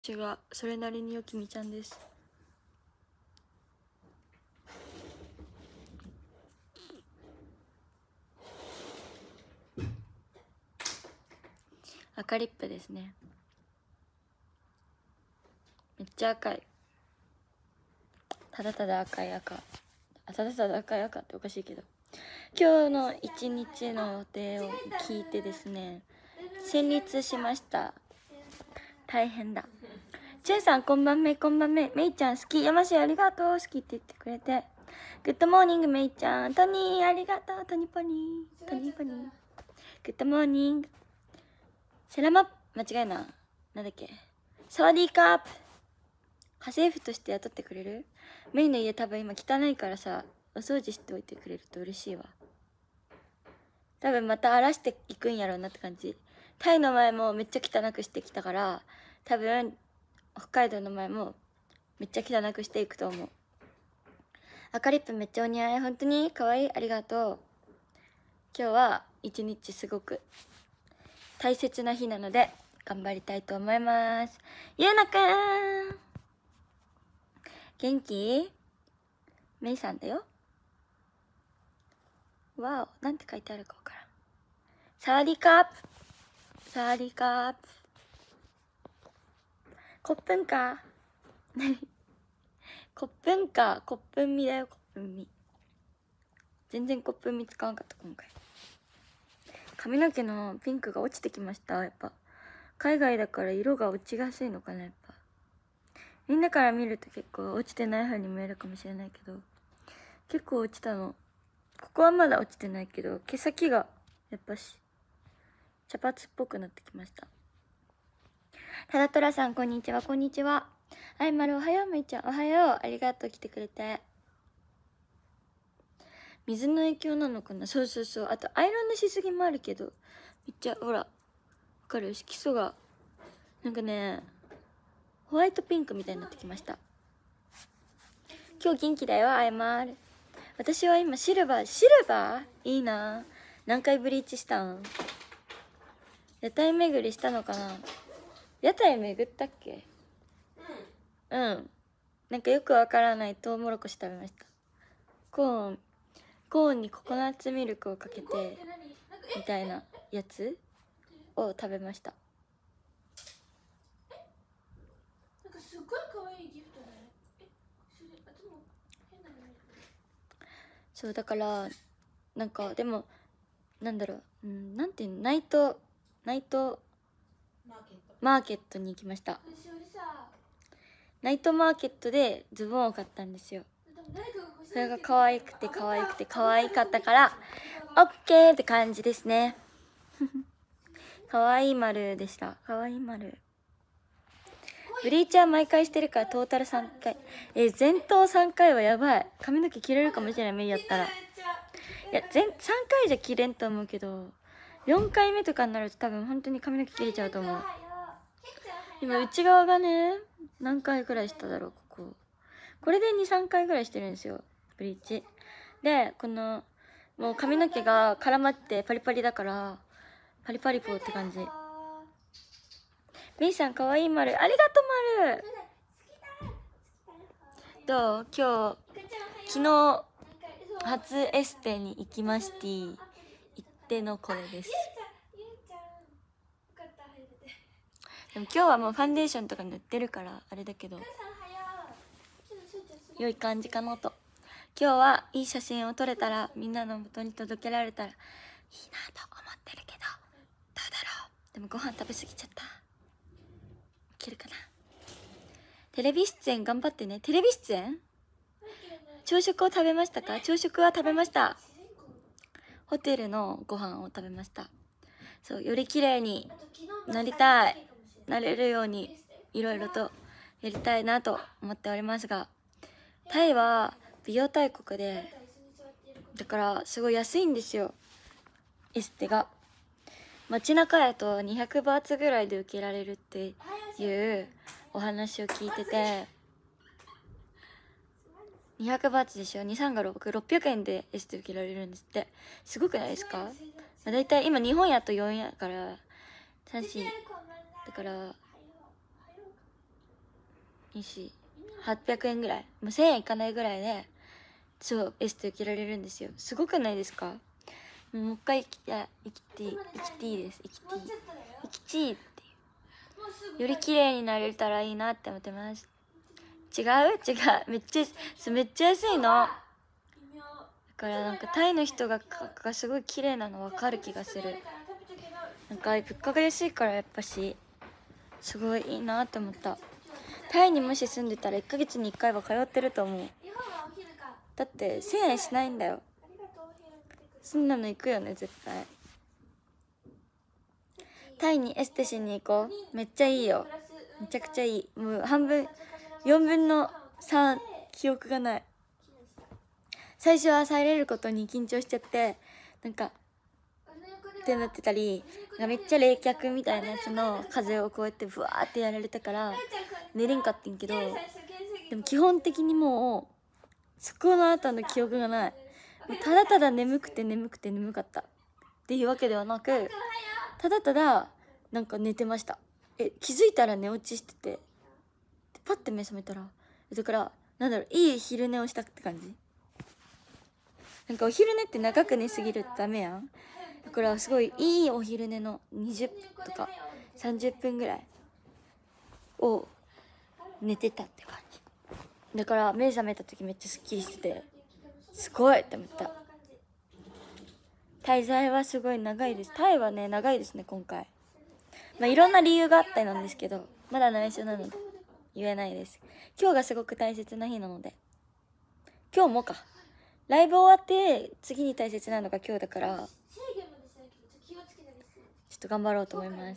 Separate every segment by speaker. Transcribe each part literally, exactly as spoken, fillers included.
Speaker 1: 私がそれなりによきみちゃんです。赤リップですね。めっちゃ赤い。ただただ赤い赤。あ、ただただ赤い赤っておかしいけど、今日の一日の予定を聞いてですね、戦慄しました。大変だ。チュンさんこんばんめ、こんばんめ。めいちゃん好き。山氏ありがとう。好きって言ってくれて。グッドモーニングめいちゃん。トニーありがとう。トニポニー。トニポニー。グッドモーニング。セラマ、間違いな。なんだっけ。サワディーカープ。家政婦として雇ってくれる？メイの家多分今汚いからさ、お掃除しておいてくれると嬉しいわ。多分また荒らしていくんやろうなって感じ。タイの前もめっちゃ汚くしてきたから、多分北海道の前もめっちゃ汚くしていくと思う。赤リップめっちゃお似合い。本当に可愛い。ありがとう。今日は一日すごく大切な日なので頑張りたいと思います。ゆうなくん元気？メイさんだよ。わお、なんて書いてあるかわからん。サワディーカープ。サワディーカープ。コップンか。コップンか。コップンみだよ、コップンみ。全然コップンみ使わんかった、今回。髪の毛のピンクが落ちてきました。やっぱ海外だから色が落ちやすいのかな。やっぱみんなから見ると結構落ちてない風に見えるかもしれないけど、結構落ちたの。ここはまだ落ちてないけど、毛先がやっぱし茶髪っぽくなってきました。ただとらさんこんにちは。こんにちは。あいまるおはよう。めいちゃんおはよう。ありがとう来てくれて。水の影響なのかな。そうそうそう。あとアイロンのしすぎもあるけど、めっちゃほらわかる？基礎がなんかね、ホワイトピンクみたいになってきました。今日元気だよ。あいまる。私は今シルバー。シルバーいいな。何回ブリーチしたん？屋台巡りしたのかな。屋台巡ったっけ？うん、うん、なんかよくわからないトウモロコシ食べました。コーンコーンにココナッツミルクをかけてみたいなやつを食べました。なんかすごい可愛いギフトだね。え、それでも変なのね。そうだからなんかでもなんだろう、うん、なんていうの、ナイトナイトマーケットに行きました。ナイトマーケットでズボンを買ったんですよ。それが可愛くて可愛くて可愛かったからオッケーって感じですね。可愛い丸でした。可愛い丸。ブリーチは毎回してるからトータルさんかい。えー、前頭さんかいはやばい。髪の毛切れるかもしれない。目やったらいや全さんかいじゃ切れんと思うけど、よんかいめとかになると多分本当に髪の毛切れちゃうと思う。今内側がね、何回くらいしただろう。こここれでにさんかいぐらいしてるんですよ、ブリーチで。このもう髪の毛が絡まってパリパリだからパリパリポーって感じ。メイさんかわいい丸。ありがとう丸。どう？今日昨日初エステに行きまして、行ってのこれです。でも今日はもうファンデーションとか塗ってるからあれだけど、良い感じかなと。今日はいい写真を撮れたら、みんなの元に届けられたらいいなと思ってるけど、どうだろう。でもご飯食べ過ぎちゃった。いけるかな。テレビ出演頑張ってね。テレビ出演？朝食を食べましたか？朝食は食べました。ホテルのご飯を食べました。そう、より綺麗になりたい、なれるようにいろいろとやりたいなと思っておりますが、タイは美容大国で、だからすごい安いんですよ、エステが。街中やとにひゃくバーツぐらいで受けられるっていうお話を聞いてて、にひゃくバーツでしょ。に、さんがろく、ろっぴゃくえんでエステ受けられるんですって。すごくないですか？だいたい今日本やとよんやからさん、よんだからにしはっぴゃくえんぐらい、もうせんえんいかないぐらいでそうエステ受けられるんですよ。すごくないですか？もう一回生きて生きて生きていいです。生きていい生きていいっていう、より綺麗になれたらいいなって思ってます。違う違う、めっちゃめっちゃ安いのだから、なんかタイの人ががすごい綺麗なの分かる気がする。なんか物価が安いからやっぱしすごいいいなって思った。タイにもし住んでたらいっかげつにいっかいは通ってると思う。だってせんえんしないんだよ。そんなの行くよね絶対。タイにエステしに行こう。めっちゃいいよ、めちゃくちゃいい。もう半分よんぶんのさん記憶がない。最初は入れることに緊張しちゃってなんかってなってたり、めっちゃ冷却みたいなやつの風をこうやってブワーってやられたから寝れんかってんけど、でも基本的にもうそこの後の記憶がない。もうただただ眠くて眠くて眠かったっていうわけではなく、ただただなんか寝てました。え気づいたら寝落ちしてて、パッて目覚めたら、だからなんだろう、いい昼寝をしたって感じ。なんかお昼寝って長く寝すぎるとダメやん。だからすごいいいお昼寝のにじゅっぷんとかさんじゅっぷんぐらいを寝てたって感じだから、目覚めた時めっちゃすっきりしててすごいって思った。滞在はすごい長いです。タイはね長いですね今回。まあいろんな理由があったりなんですけど、まだ内緒なので言えないです。今日がすごく大切な日なので、今日もかライブ終わって次に大切なのが今日だから、ちょっと頑張ろうと思います。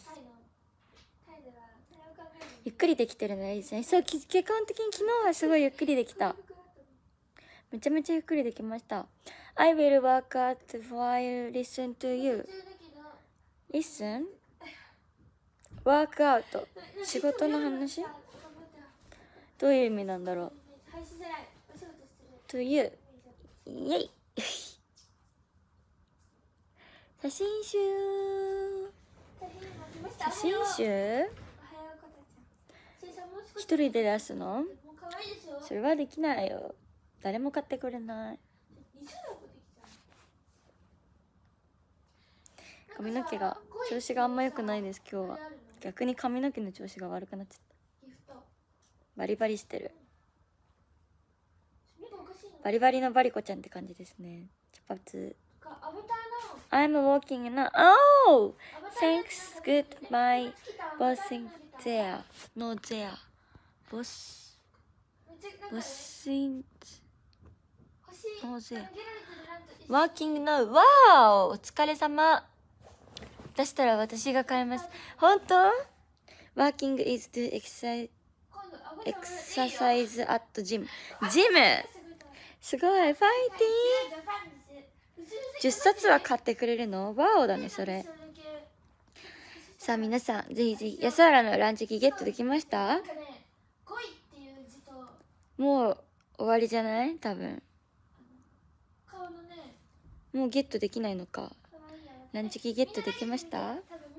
Speaker 1: ゆっくりできてるのがいいですね。そう、基本的に昨日はすごいゆっくりできた。めちゃめちゃゆっくりできました。I will work out while listen to you. Listen? Work out. 仕事の話？どういう意味なんだろう。To you. イエイ写真集写真集一人で出すの？それはできないよ。誰も買ってくれない。髪の毛が調子があんま良くないです今日は。逆に髪の毛の調子が悪くなっちゃった。バリバリしてる。バリバリのバリコちゃんって感じですね。茶髪。I'm walking now. Oh! Thanks. Goodbye. Bossing there. No there. Boss. Bossing. No there. Working now. Wow! お疲れ様。出したら私が買います。本当？ Working is to exercise, exercise at gym. ジムすごい。ファイティーじゅっさつは買ってくれるの？ワオだねそれ。さあ皆さんぜひぜひ。安原のランチ機ゲットできました？もう終わりじゃない？多分もうゲットできないのか。ランチ機ゲットできました？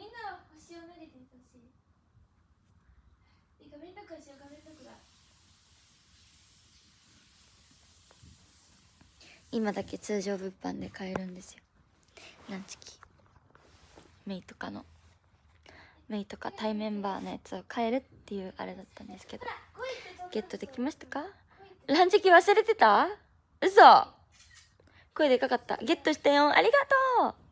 Speaker 1: 今だけ通常物販で買えるんですよ。ランチ機メイとかのメイとかタイメンバーのやつを買えるっていうあれだったんですけど、ゲットできましたか？ランチ機忘れてた？嘘。声でかかった。ゲットしたよ。ありがとう。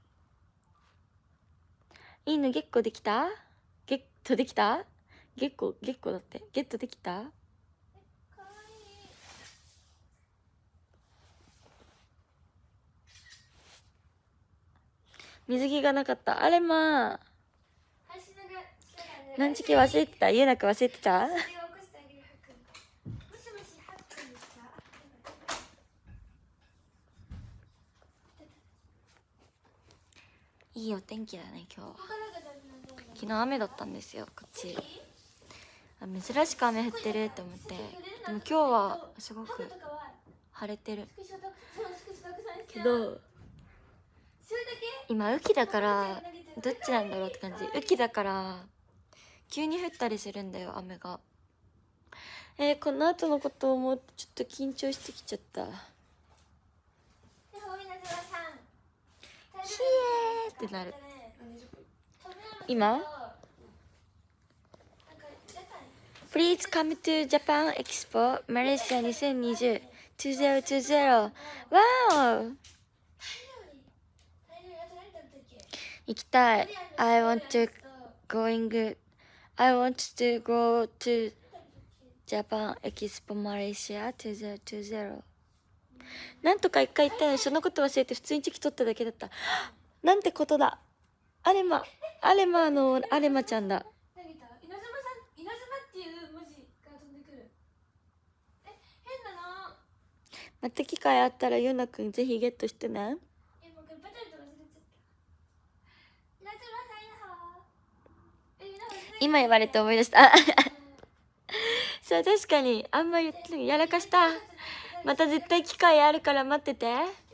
Speaker 1: いいのゲットできた？ゲットできた？ゲッコゲッコだって。ゲットできた？水着がなかった。あれまあランチ機忘れてた。ゆうなく忘れてた？いいお天気だね今日は。昨日雨だったんですよこっち。あ、珍しく雨降ってると思って。でも今日はすごく晴れてるけど、今雨季だからどっちなんだろうって感じ。雨季だから急に降ったりするんだよ雨が。 えー、この後のことを思うとちょっと緊張してきちゃった。ひえーってなる。今 Please come to Japan Expo Malaysia にせんにじゅう にせんにじゅう。わーお、行きたい。I want to going I want to go to Japan Expo Malaysia にせんにじゅう。なんとか一回行ったのにそのこと忘れて普通にチェキ取っただけだった。なんてことだ。アレマアレマのアレマちゃんだ。稲妻さん、稲妻っていう文字が飛んでくる。え、変なの。また機会あったらゆうなくんぜひゲットしてね。え、もうこれバトルと忘れちゃった。稲妻さんやはー。今言われて思い出した。そう、確かにあんまりやらかした。また絶対機会あるから待ってて。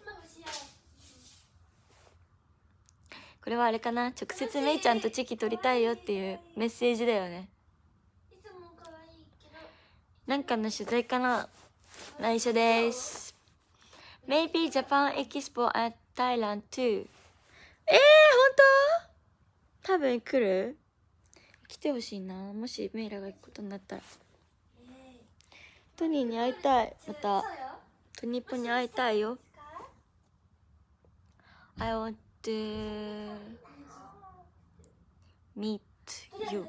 Speaker 1: これはあれかな、直接めいちゃんとチェキ取りたいよっていうメッセージだよね。なんかの取材かな。内緒です。 Maybe Japan Expo at Thailand too。 えー、本当？多分来る？来てほしいな、もしメイラが行くことになったら。トニーに会いたい。またトニッポに会いたいよ。 I want to meet you。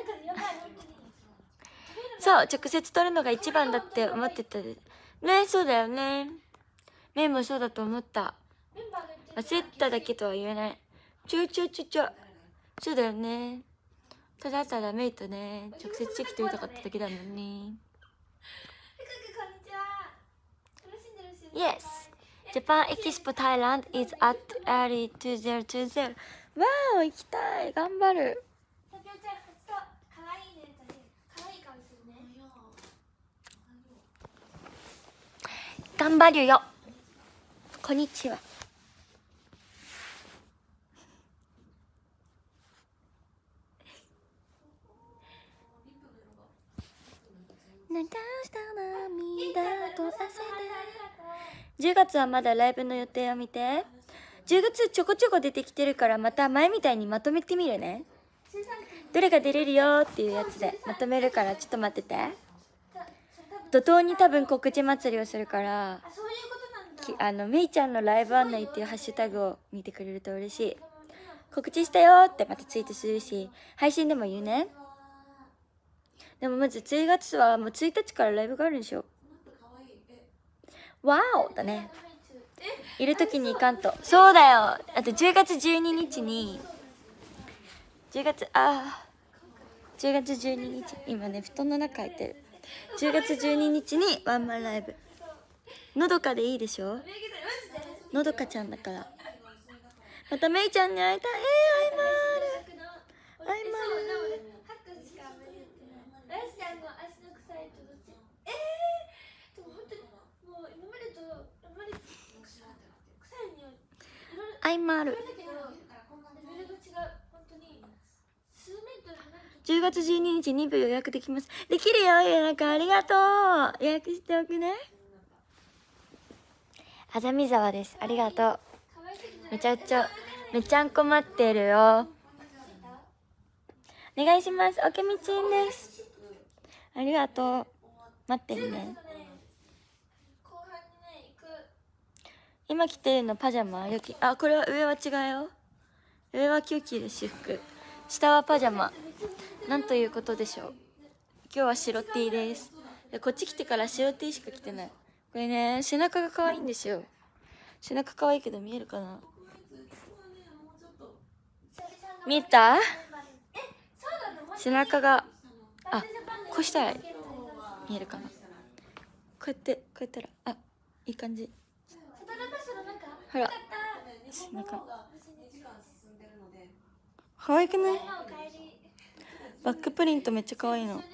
Speaker 1: そう、直接撮るのが一番だって思ってたね。そうだよね。メイもそうだと思った。焦っただけとは言えない。ちょちょちょちょ、そうだよね。ただただメイとね直接チェキ取りたかっただけだもんね。Yes, Japan Expo Thailand is at early にせんにじゅう。わー、行きたい。頑張る。頑張るよ。こんにちは。流した涙と汗で。じゅうがつはまだライブの予定を見て。じゅうがつちょこちょこ出てきてるから、また前みたいにまとめてみるね。どれが出れるよっていうやつでまとめるから、ちょっと待ってて。怒涛に多分告知祭りをするから、あのめいちゃんのライブ案内っていうハッシュタグを見てくれると嬉しい。告知したよってまたツイートするし、配信でも言うね。でもまずじゅうがつはもうついたちからライブがあるでしょ。わおだね。いる時に行かんと。そうだよ。あとじゅうがつじゅうににちにじゅうがつあじゅうがつじゅうににち、今ね布団の中入ってる。じゅうがつじゅうににちにワンマンライブ。のどかでいいでしょ。のどかちゃんだから。まためいちゃんに会いたい。えー、アイマールアイマール。アイマール。じゅうがつじゅうににちに部予約できます。できるよ。なんかありがとう。予約しておくね。あざみざわです。ありがとう。めちゃくちゃめちゃんこ待ってるよ。お願いします。おけみちんです。ありがとう。待ってるね。今着てるのパジャマ。よきあ、これは上は違うよ。上は今日着る私服、下はパジャマ。なんということでしょう。今日は白 T です。でこっち来てから白 T しか着てない。これね、背中が可愛いんですよ。背中可愛いけど見えるかな。見えた？背中が、あ、こうしたら見えるかな。こうやってこうやったら、あ、いい感じ。ほら、背中可愛くない？バックプリントめっちゃ可愛いの。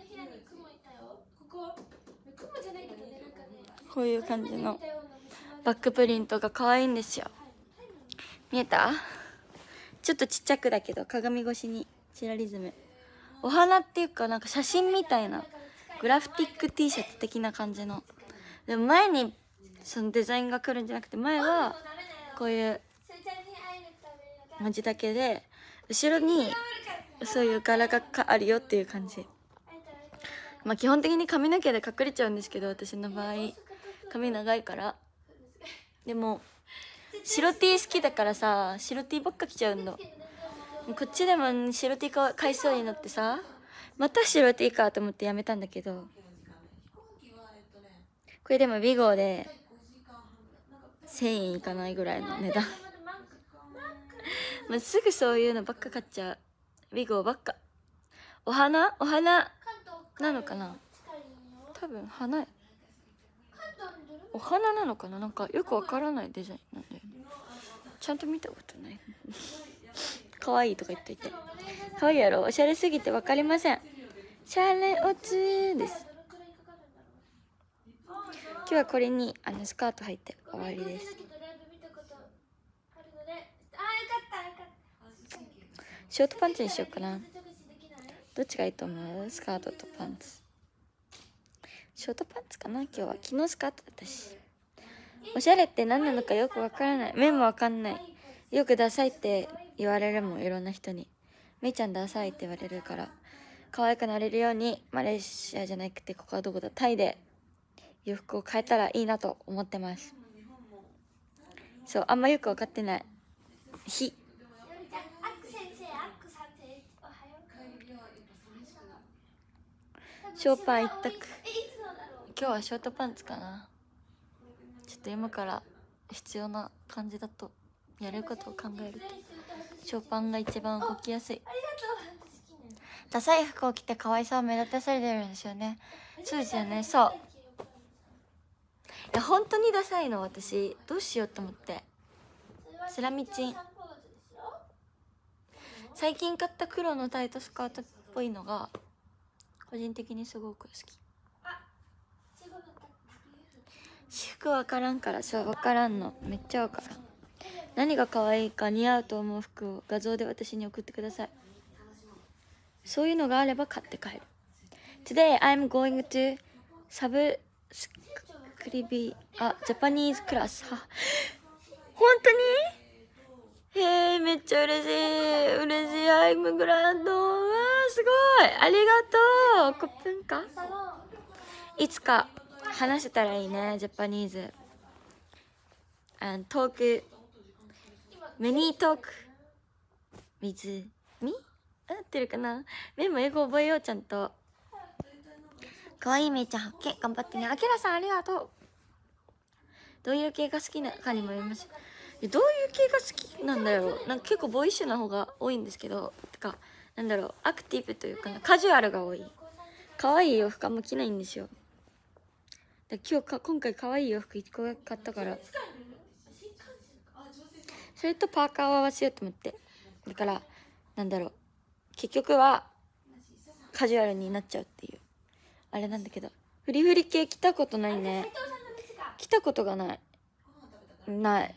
Speaker 1: こういう感じのバックプリントが可愛いんですよ。見えた？ちょっとちっちゃくだけど鏡越しにチラリズム。お花っていうかなんか写真みたいなグラフィティック T シャツ的な感じの。でも前にそのデザインが来るんじゃなくて、前はこういう文字だけで後ろにそういう柄があるよっていう感じ。まあ基本的に髪の毛で隠れちゃうんですけど、私の場合髪長いから。でも白 T 好きだからさ、白 T ばっか着ちゃうんだ。こっちでも白 T 買いそうになってさ、また白 T かと思ってやめたんだけど、これでもビゴでせんえんいかないぐらいの値段まあすぐそういうのばっか買っちゃう。ビゴばっか。お花お花なのかな、多分花お花なのかな、なんかよくわからないデザインなんだよね。ちゃんと見たことない可愛いとか言っといて。可愛いやろ、おしゃれすぎてわかりません。シャレオツです。今日はこれにあのスカート履いて終わりです。ショートパンツにしようかな。どっちがいいと思う？スカートとパンツ。ショートパンツかな今日は。昨日スカートだったし。おしゃれって何なのかよくわからない。目もわかんない。よくダサいって言われるもん、いろんな人に。めいちゃんダサいって言われるから、可愛くなれるようにマレーシアじゃなくて、ここはどこだ、タイで洋服を変えたらいいなと思ってます。そう、あんまよく分かってない。ひショーパン一択。今日はショートパンツかな。ちょっと今から必要な感じだと、やることを考えるとショーパンが一番動きやすい。ダサい服を着て可愛さを目立たされてるんですよね。そうですよね。そう、いや本当にダサいの。私どうしようと思って。セラミチン最近買った黒のタイトスカートっぽいのが個人的にすごく好き。私服分からんから。そう分からんの、めっちゃ分からん。何が可愛いか似合うと思う服を画像で私に送ってください。そういうのがあれば買って帰る。 Today I'm going to サブスクリビあジャパニーズクラス。は本当に？へえ、めっちゃ嬉しい嬉しい。アイムグランド、わーすごい、ありがとう。コップンかいつか話せたらいいね、ジャパニーズ。あのトークメニートーク with me 合ってるかな。メンも英語覚えよう、ちゃんと。かわいいめいちゃん発見頑張ってね。あきらさんありがとう。どういう系が好きなかにもよります。どういう系が好きなんだろう。なんか結構ボーイッシュな方が多いんですけど、てかなんだろう、アクティブというかな、カジュアルが多い。可愛い洋服あんま着ないんですよ。だ今日か今回可愛い洋服いっこ買ったから、それとパーカーを合わせようと思って。だからなんだろう、結局はカジュアルになっちゃうっていうあれなんだけど、フリフリ系着たことないね。着たことがないない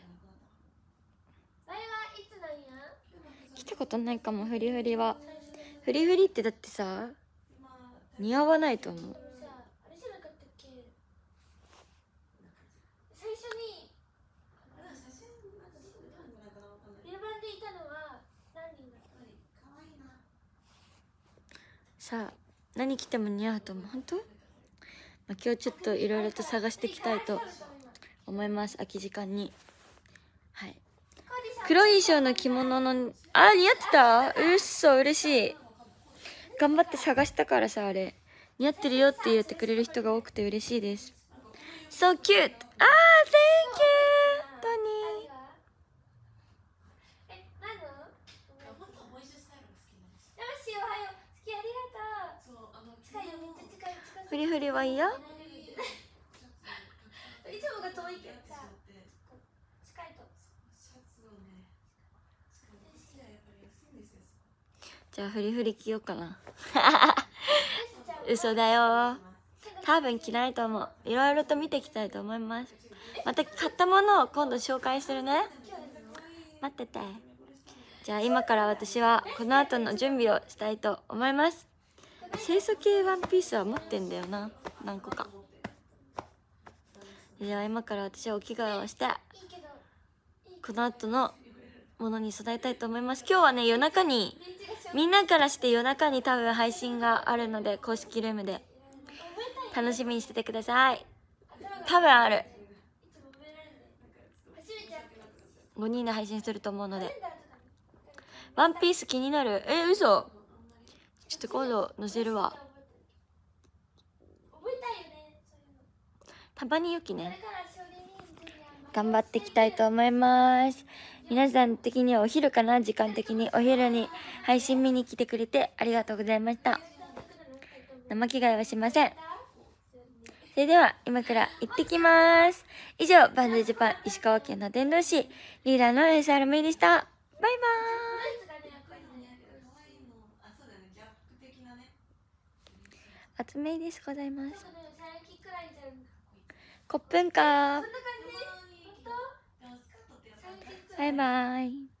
Speaker 1: 着たことないかも。フリフリはフリフリってだってさ似合わないと思う。さあ何着ても似合うと思う。本当？まあ、今日ちょっといろいろと探していきたいと思います、空き時間に。はい、黒い衣装の着物のあ似合ってた。うっそ嬉しい。頑張って探したからさ、あれ似合ってるよって言ってくれる人が多くて嬉しいです。 So cute。 あー Thank you トニー。フリフリはいいよ。じゃあフリフリ着ようかな嘘だよ、多分着ないと思う。いろいろと見ていきたいと思います。また買ったものを今度紹介するね。待ってて。じゃあ今から私はこの後の準備をしたいと思います。 清楚系ワンピースは持ってんだよな、何個か。では今から私はお着替えをしてこの後のものに備えたいと思います。今日はね夜中にみんなからして夜中に多分配信があるので、公式ルームで楽しみにしててください。多分あるごにんで配信すると思うので。ワンピース気になる。え嘘、ちょっと今度載せるわ。たまにゆきね、頑張っていきたいと思います。皆さん的にはお昼かな、時間的にお昼に配信見に来てくれてありがとうございました。生着替えはしません。それでは今から行ってきます。以上、バンドジャパン石川県の伝道師リーダーのエスアールエムイーでした。バイバーイ。あつめいですございます。コップンカー。バイバーイ。